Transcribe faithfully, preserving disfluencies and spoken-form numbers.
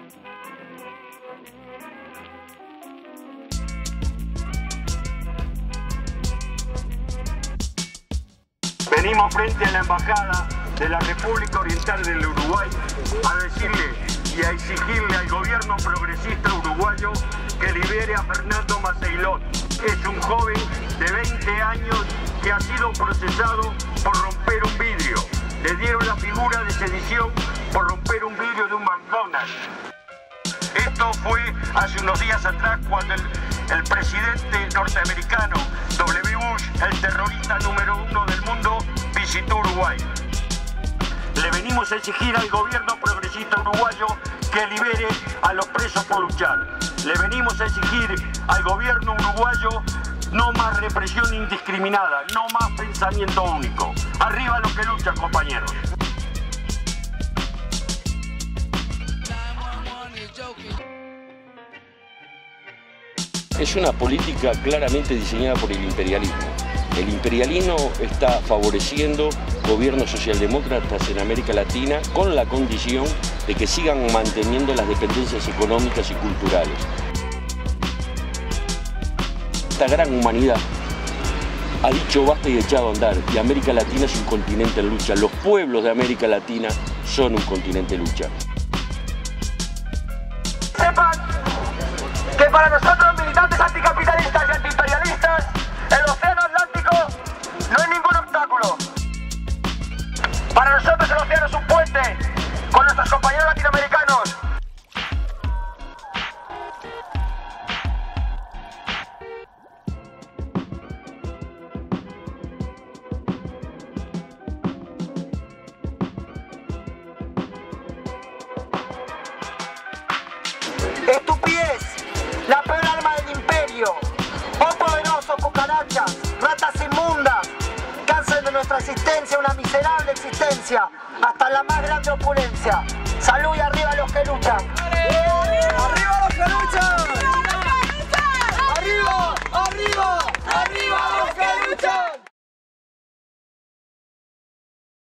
Venimos frente a la Embajada de la República Oriental del Uruguay a decirle y a exigirle al gobierno progresista uruguayo que libere a Fernando Maceilón. Es un joven de veinte años que ha sido procesado por romper un vidrio. Le dieron la figura de sedición por romper un vidrio de un McDonald's. Esto fue hace unos días atrás cuando el, el presidente norteamericano W. Bush, el terrorista número uno del mundo, visitó Uruguay. Le venimos a exigir al gobierno progresista uruguayo que libere a los presos por luchar. Le venimos a exigir al gobierno uruguayo no más represión indiscriminada, no más pensamiento único. Arriba los que luchan, compañeros. Es una política claramente diseñada por el imperialismo. El imperialismo está favoreciendo gobiernos socialdemócratas en América Latina con la condición de que sigan manteniendo las dependencias económicas y culturales. Esta gran humanidad ha dicho basta y echado a andar, y América Latina es un continente en lucha. Los pueblos de América Latina son un continente en lucha. Sepan que para nosotros, militantes anticapitalistas y antiimperialistas, el océano Atlántico no es ningún obstáculo. Para nosotros el océano es un puente con nuestros compañeros latinoamericanos. Estupidez, la peor arma del imperio. Oh poderosos cucarachas, ratas inmundas, que hacen de nuestra existencia una miserable existencia, hasta la más grande opulencia. Salud y arriba los que luchan.